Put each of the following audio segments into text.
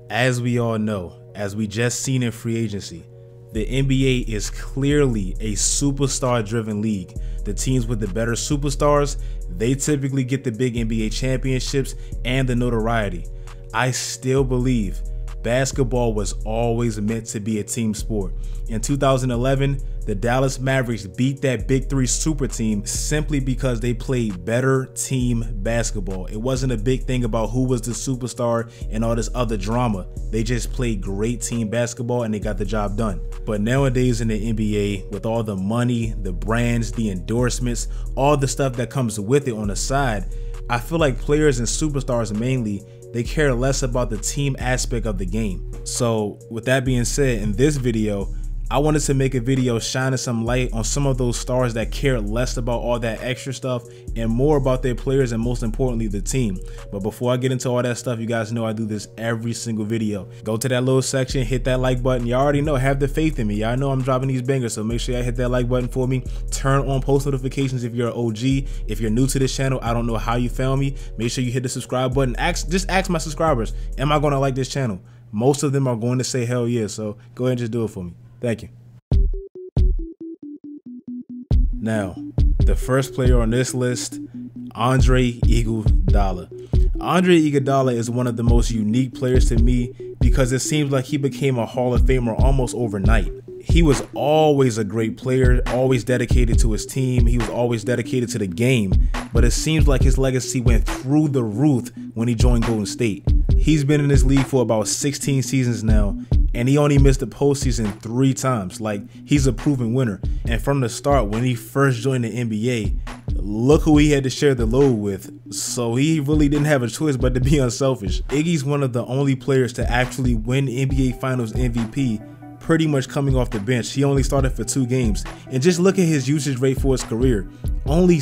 As we all know, as we just seen in free agency, the NBA is clearly a superstar-driven league. The teams with the better superstars, they typically get the big NBA championships and the notoriety. I still believe basketball was always meant to be a team sport. In 2011, the Dallas Mavericks beat that Big Three super team simply because they played better team basketball. It wasn't a big thing about who was the superstar and all this other drama. They just played great team basketball and they got the job done. But nowadays in the NBA, with all the money, the brands, the endorsements, all the stuff that comes with it on the side, I feel like players and superstars mainly, they care less about the team aspect of the game. So with that being said, in this video, I wanted to make a video shining some light on some of those stars that care less about all that extra stuff and more about their players and most importantly the team. But before I get into all that stuff, you guys know I do this every single video. Go to that little section, hit that like button. Y'all already know, have the faith in me. Y'all know I'm dropping these bangers, so make sure y'all hit that like button for me. Turn on post notifications if you're an OG. If you're new to this channel, I don't know how you found me. Make sure you hit the subscribe button. Just ask my subscribers, am I gonna like this channel? Most of them are going to say hell yeah, so go ahead and just do it for me. Thank you. Now, the first player on this list, Andre Iguodala. Andre Iguodala is one of the most unique players to me because it seems like he became a Hall of Famer almost overnight. He was always a great player, always dedicated to his team. He was always dedicated to the game, but it seems like his legacy went through the roof when he joined Golden State. He's been in this league for about 16 seasons now, and he only missed the postseason 3 times. Like, he's a proven winner. And from the start, when he first joined the NBA, look who he had to share the load with. So he really didn't have a choice but to be unselfish. Iggy's one of the only players to actually win NBA Finals MVP pretty much coming off the bench. He only started for 2 games. And just look at his usage rate for his career. Only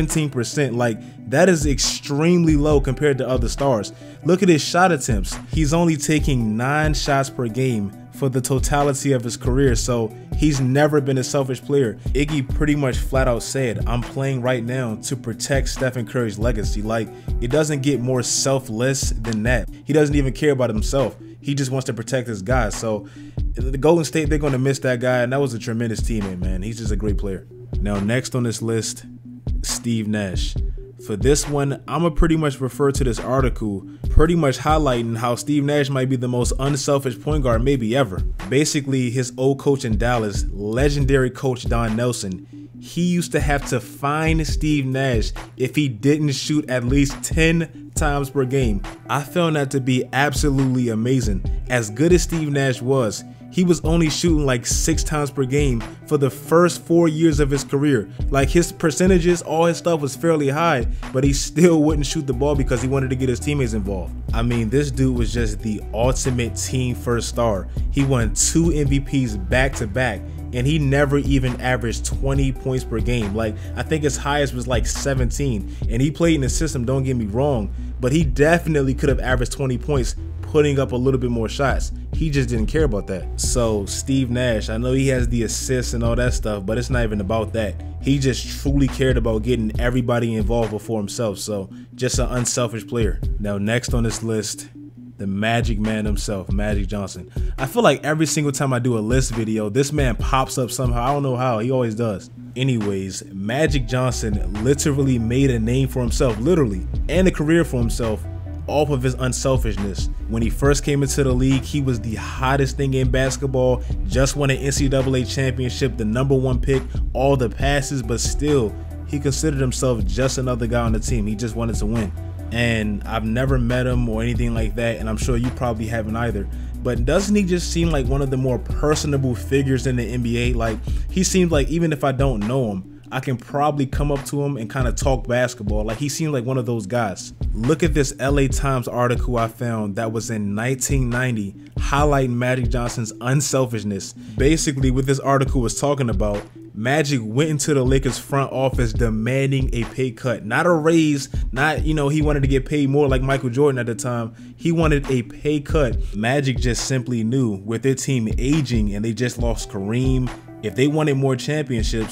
17%. Like, that is extremely low compared to other stars. Look at his shot attempts. He's only taking 9 shots per game for the totality of his career, so he's never been a selfish player. Iggy pretty much flat out said, I'm playing right now to protect Stephen Curry's legacy. Like, it doesn't get more selfless than that. He doesn't even care about himself. He just wants to protect his guys. So the Golden State, they're going to miss that guy, and that was a tremendous teammate, man. He's just a great player. Now, next on this list, Steve Nash. For this one, I'ma pretty much refer to this article pretty much highlighting how Steve Nash might be the most unselfish point guard maybe ever. Basically, his old coach in Dallas, legendary coach Don Nelson, he used to have to fine Steve Nash if he didn't shoot at least 10 times per game. I found that to be absolutely amazing. As good as Steve Nash was, he was only shooting like 6 times per game for the first 4 years of his career. Like, his percentages, all his stuff was fairly high, but he still wouldn't shoot the ball because he wanted to get his teammates involved. I mean, this dude was just the ultimate team first star. He won 2 MVPs back to back, and he never even averaged 20 points per game. Like, I think his highest was like 17, and he played in the system, don't get me wrong, but he definitely could have averaged 20 points putting up a little bit more shots. He just didn't care about that. So Steve Nash, I know he has the assists and all that stuff, but it's not even about that. He just truly cared about getting everybody involved before himself. So just an unselfish player. Now, next on this list, the Magic Man himself, Magic Johnson. I feel like every single time I do a list video, this man pops up somehow. I don't know how, he always does. Anyways, Magic Johnson literally made a name for himself, literally, and a career for himself off of his unselfishness. When he first came into the league, he was the hottest thing in basketball, just won an NCAA championship, the #1 pick, all the passes, but still, he considered himself just another guy on the team. He just wanted to win. And I've never met him or anything like that, and I'm sure you probably haven't either. But doesn't he just seem like one of the more personable figures in the NBA? Like, he seems like even if I don't know him, I can probably come up to him and kind of talk basketball. Like, he seemed like one of those guys. Look at this LA Times article I found that was in 1990 highlighting Magic Johnson's unselfishness. Basically, what this article was talking about, Magic went into the Lakers front office demanding a pay cut, not a raise, not, you know, he wanted to get paid more like Michael Jordan at the time. He wanted a pay cut. Magic just simply knew with their team aging and they just lost Kareem, if they wanted more championships,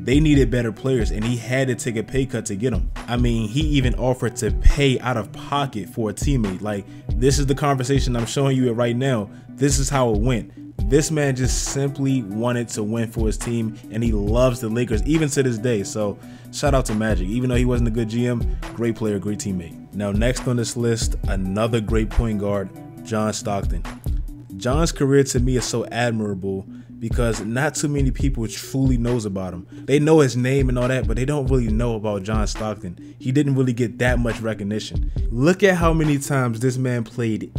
They needed better players, and he had to take a pay cut to get them. I mean, he even offered to pay out of pocket for a teammate. Like, this is the conversation I'm showing you it right now. This is how it went. This man just simply wanted to win for his team, and he loves the Lakers even to this day. So shout out to Magic. Even though he wasn't a good GM, great player, great teammate. Now next on this list, another great point guard, John Stockton. John's career to me is so admirable because not too many people truly knows about him. They know his name and all that, but they don't really know about John Stockton. He didn't really get that much recognition. Look at how many times this man played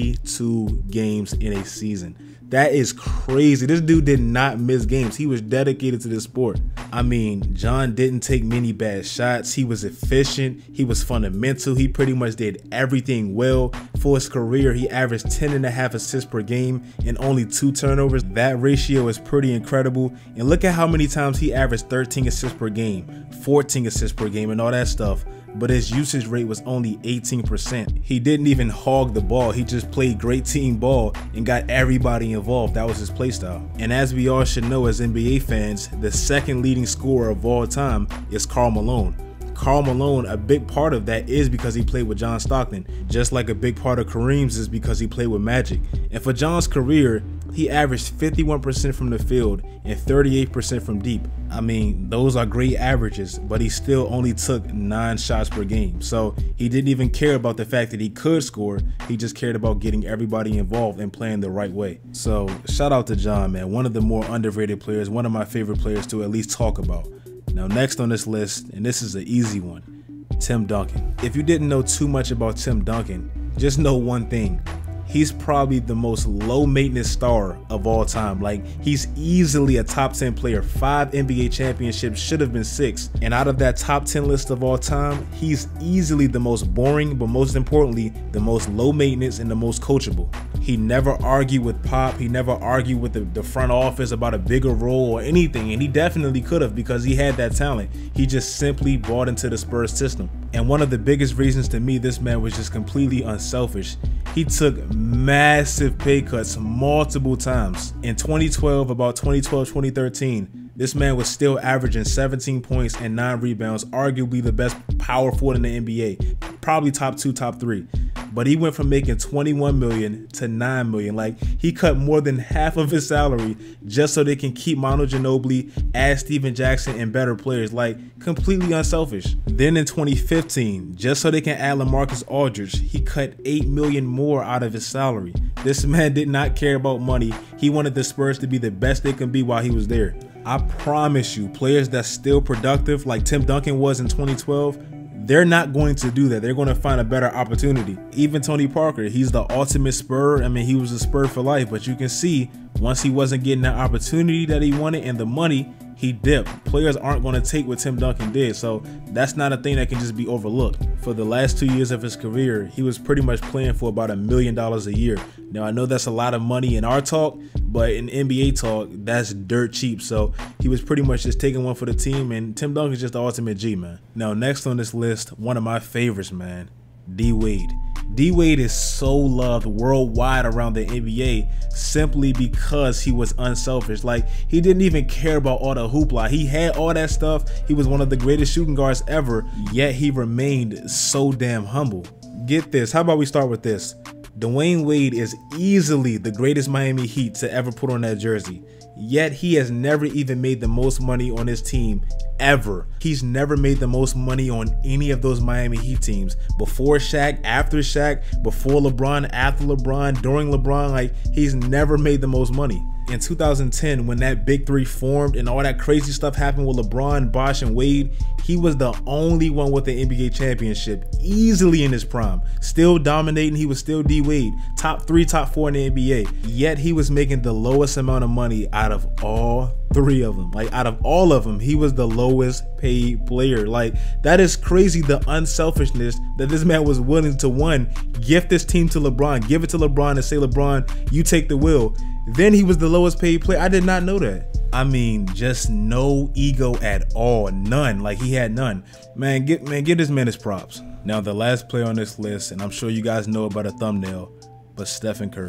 82 games in a season. That is crazy. This dude did not miss games. He was dedicated to this sport. I mean, John didn't take many bad shots. He was efficient. He was fundamental. He pretty much did everything well. For his career, he averaged 10.5 assists per game and only 2 turnovers. That ratio is pretty incredible. And look at how many times he averaged 13 assists per game, 14 assists per game, and all that stuff. But his usage rate was only 18%. He didn't even hog the ball. He just played great team ball and got everybody involved. That was his play style. And as we all should know as NBA fans, the second leading scorer of all time is Karl Malone. Karl Malone, a big part of that is because he played with John Stockton, just like a big part of Kareem's is because he played with Magic. And for John's career, he averaged 51% from the field and 38% from deep. I mean, those are great averages, but he still only took 9 shots per game. So he didn't even care about the fact that he could score. He just cared about getting everybody involved and playing the right way. So shout out to John, man. One of the more underrated players, one of my favorite players to at least talk about. Now next on this list, and this is an easy one, Tim Duncan. If you didn't know too much about Tim Duncan, just know one thing. He's probably the most low maintenance star of all time. Like, he's easily a top 10 player. 5 NBA championships, should have been 6. And out of that top 10 list of all time, he's easily the most boring, but most importantly, the most low maintenance and the most coachable. He never argued with Pop. He never argued with the front office about a bigger role or anything. And he definitely could have because he had that talent. He just simply bought into the Spurs system. And one of the biggest reasons to me this man was just completely unselfish. He took massive pay cuts multiple times. In 2012, about 2012-2013, this man was still averaging 17 points and 9 rebounds, arguably the best power forward in the NBA, probably top 2, top 3. But he went from making $21 million to $9 million. Like, he cut more than half of his salary just so they can keep Manu Ginobili, add Steven Jackson, and better players. Like, completely unselfish. Then in 2015, just so they can add LaMarcus Aldridge, he cut $8 million more out of his salary. This man did not care about money. He wanted the Spurs to be the best they can be while he was there. I promise you, players that's still productive, like Tim Duncan was in 2012, they're not going to do that. They're going to find a better opportunity. Even Tony Parker, he's the ultimate Spur. I mean, he was a Spur for life, but you can see once he wasn't getting that opportunity that he wanted and the money, he dipped. Players aren't going to take what Tim Duncan did, so that's not a thing that can just be overlooked. For the last 2 years of his career, he was pretty much playing for about $1 million a year. Now, I know that's a lot of money in our talk, but in NBA talk, that's dirt cheap. So he was pretty much just taking one for the team, and Tim Duncan's just the ultimate G, man. Now, next on this list, one of my favorites, man, D Wade. D Wade is so loved worldwide around the NBA simply because he was unselfish. Like, he didn't even care about all the hoopla. He had all that stuff. He was one of the greatest shooting guards ever, yet he remained so damn humble. Get this, how about we start with this? Dwayne Wade is easily the greatest Miami Heat to ever put on that jersey, yet he has never even made the most money on his team ever. He's never made the most money on any of those Miami Heat teams. Before Shaq, after Shaq, before LeBron, after LeBron, during LeBron, like, he's never made the most money. In 2010, when that big three formed and all that crazy stuff happened with LeBron, Bosh, and Wade, he was the only one with the NBA championship, easily in his prime. Still dominating, he was still D Wade, top 3, top 4 in the NBA. Yet he was making the lowest amount of money out of all 3 of them. Like, out of all of them, he was the lowest paid player. Like, that is crazy, the unselfishness that this man was willing to, one, gift this team to LeBron, give it to LeBron and say, LeBron, you take the wheel. Then he was the lowest paid player. I did not know that. I mean, just no ego at all. None. Like, he had none. Man, give this man his props. Now, the last player on this list, and I'm sure you guys know about a thumbnail, but Stephen Curry.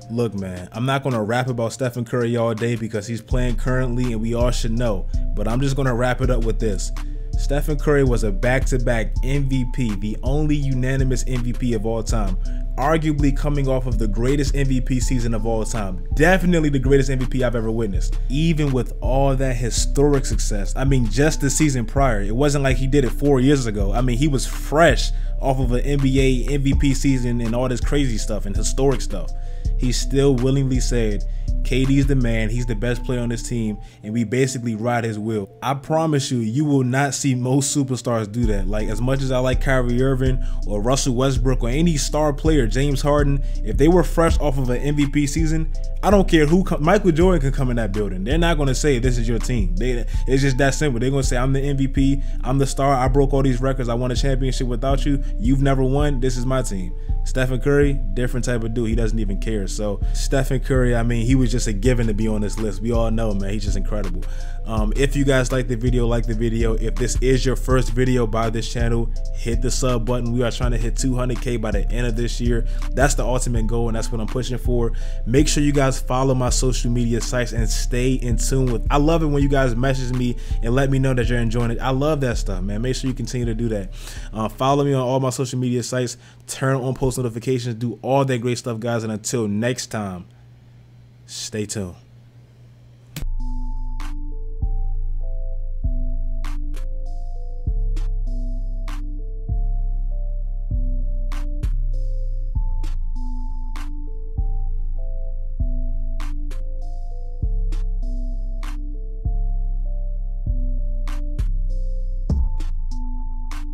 Look, man, I'm not going to rap about Stephen Curry all day because he's playing currently and we all should know, but I'm just going to wrap it up with this. Stephen Curry was a back-to-back MVP, the only unanimous MVP of all time, arguably coming off of the greatest MVP season of all time. Definitely the greatest MVP I've ever witnessed. Even with all that historic success, I mean, just the season prior, it wasn't like he did it 4 years ago. I mean, he was fresh off of an NBA MVP season and all this crazy stuff and historic stuff. He still willingly said, KD's the man, he's the best player on this team, and we basically ride his wheel. I promise you, you will not see most superstars do that. Like, as much as I like Kyrie Irving or Russell Westbrook or any star player, James Harden, if they were fresh off of an MVP season, I don't care who Michael Jordan can come in that building. They're not going to say this is your team. It's just that simple. They're going to say, I'm the MVP, I'm the star, I broke all these records, I won a championship without you, you've never won, this is my team. Stephen Curry, different type of dude. He doesn't even care. So Stephen Curry, I mean, he was just a given to be on this list. We all know, man, he's just incredible. If you guys like the video, If this is your first video by this channel, hit the sub button. We are trying to hit 200K by the end of this year. That's the ultimate goal, and that's what I'm pushing for. Make sure you guys follow my social media sites and stay in tune with. I love it when you guys message me and let me know that you're enjoying it. I love that stuff, man. Make sure you continue to do that. Follow me on all my social media sites. Turn on post notifications. Do all that great stuff, guys. And until next time, stay tuned.